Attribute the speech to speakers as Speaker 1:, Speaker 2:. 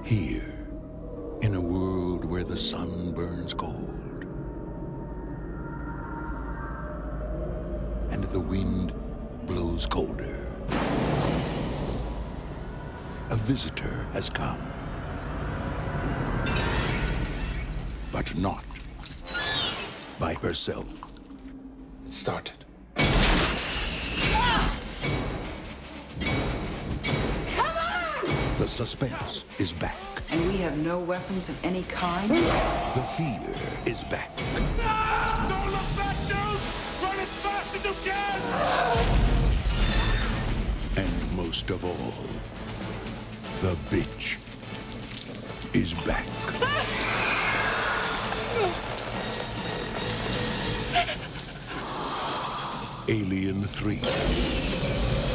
Speaker 1: Here, in a world where the sun burns cold and the wind blows colder, a visitor has come. But not by herself.
Speaker 2: It started.
Speaker 1: The suspense is back.
Speaker 3: And we have no weapons of any kind?
Speaker 1: The fear is back.
Speaker 4: Don't look back, dude! Run as fast as you can!
Speaker 1: And most of all, the bitch is back. Alien 3.